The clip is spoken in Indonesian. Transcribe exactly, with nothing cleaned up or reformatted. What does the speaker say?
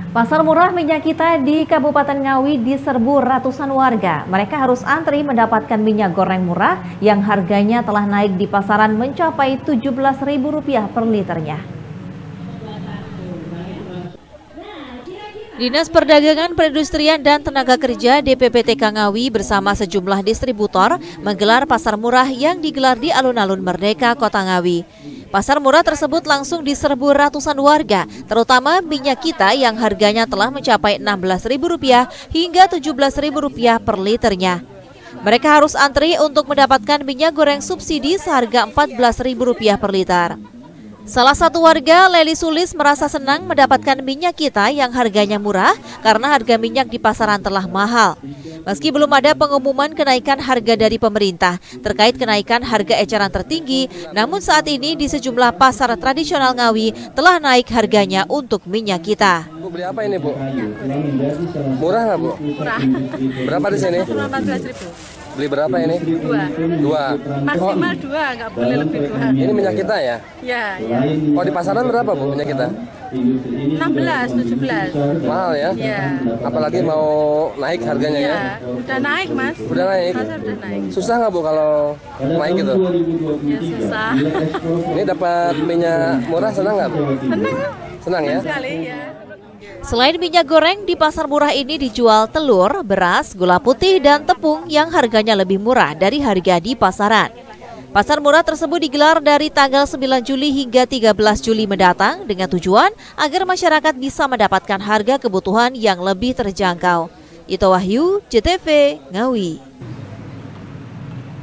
Pasar murah minyak kita di Kabupaten Ngawi diserbu ratusan warga. Mereka harus antri mendapatkan minyak goreng murah yang harganya telah naik di pasaran mencapai tujuh belas ribu rupiah per liternya. Dinas Perdagangan, Perindustrian dan Tenaga Kerja D P P T K Ngawi bersama sejumlah distributor menggelar pasar murah yang digelar di alun-alun Merdeka, Kota Ngawi. Pasar murah tersebut langsung diserbu ratusan warga, terutama minyak kita yang harganya telah mencapai enam belas ribu rupiah hingga tujuh belas ribu rupiah per liternya. Mereka harus antri untuk mendapatkan minyak goreng subsidi seharga empat belas ribu rupiah per liter. Salah satu warga, Leli Sulis, merasa senang mendapatkan minyak kita yang harganya murah karena harga minyak di pasaran telah mahal. Meski belum ada pengumuman kenaikan harga dari pemerintah terkait kenaikan harga eceran tertinggi, namun saat ini di sejumlah pasar tradisional Ngawi telah naik harganya untuk minyak kita. Bu, beli apa ini, Bu? Murah nggak, Bu? Murah. Berapa di sini? empat belas ribu. Beli berapa ini? Dua. Dua. Maksimal dua, nggak boleh lebih dua. Ini minyak kita ya? Ya, ya. Oh, di pasaran berapa, Bu, minyak kita? enam belas, tujuh belas. Mahal ya? Ya. Apalagi mau naik harganya ya? Ya, udah naik, Mas. Udah naik? Masa udah naik. Susah nggak, Bu, kalau naik gitu? Ya, susah. Ini dapat minyak murah, senang nggak, Bu? Senang. Senang ya? Sekali, ya. Selain minyak goreng, di pasar murah ini dijual telur, beras, gula putih, dan tepung yang harganya lebih murah dari harga di pasaran. Pasar murah tersebut digelar dari tanggal sembilan Juli hingga tiga belas Juli mendatang dengan tujuan agar masyarakat bisa mendapatkan harga kebutuhan yang lebih terjangkau. Ito Wahyu, J T V, Ngawi.